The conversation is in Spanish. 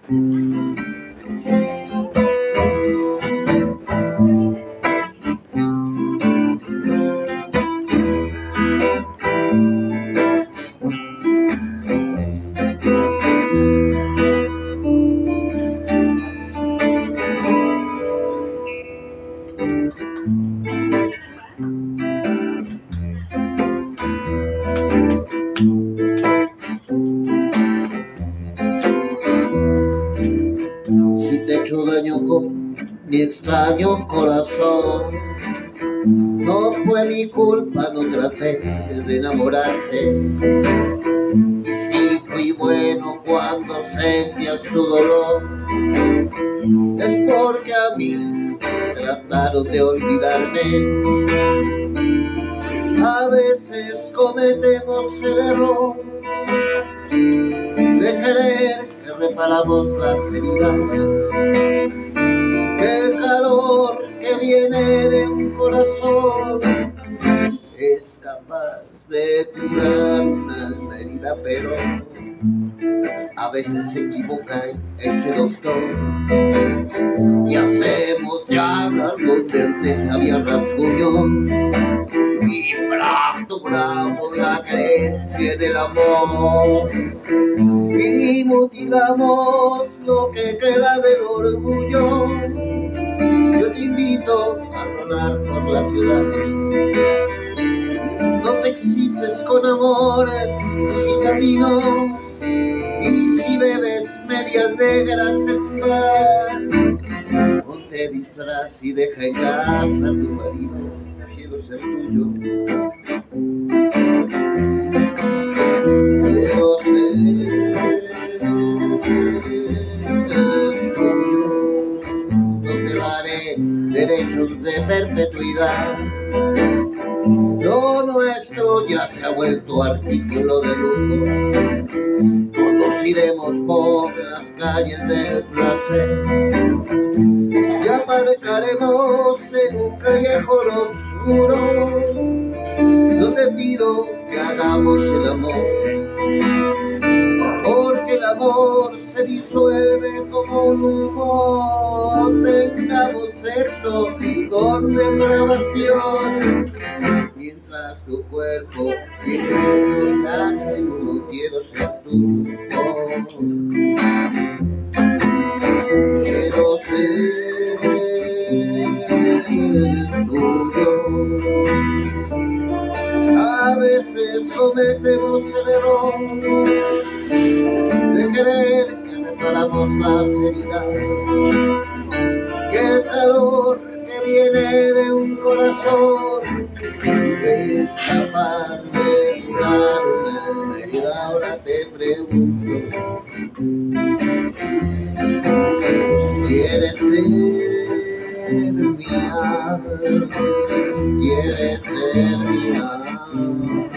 Si te he hecho daño con mi extraño corazón, no fue mi culpa, no traté de enamorarte. Y si fui bueno cuando sentías tu dolor, es porque a mí trataron de olvidarme. A veces cometemos el error de creer que reparamos las heridas, que el calor que viene de un corazón es capaz de curar una alma herida, pero a veces se equivoca ese doctor y hacemos llagas donde antes había rasguño y fracturamos la creencia en el amor y mutilamos lo que queda del orgullo. Yo te invito a rodar por la ciudad. No te excites con amores sin caminos, y si bebes medias negras en bar, ponte disfraz y deja en casa a tu marido. Quiero ser tuyo. Quiero ser tuyo. No te daré derechos de perpetuidad. Lo nuestro ya se ha vuelto artículo de lujo. Todos iremos por las calles del placer y aparcaremos en un callejón oscuro. Yo te pido que hagamos el amor, porque el amor se disuelve como un humo. Tengamos sexo con depravación, mientras tu cuerpo y el mío se hacen uno. Quiero ser tuyo. Quiero ser tuyo. A veces cometemos el error de creer que reparamos las heridas, que el calor que viene de un corazón es capaz de curar una alma herida. Ahora te pregunto, ¿quieres ser mía? ¿Quieres ser mía?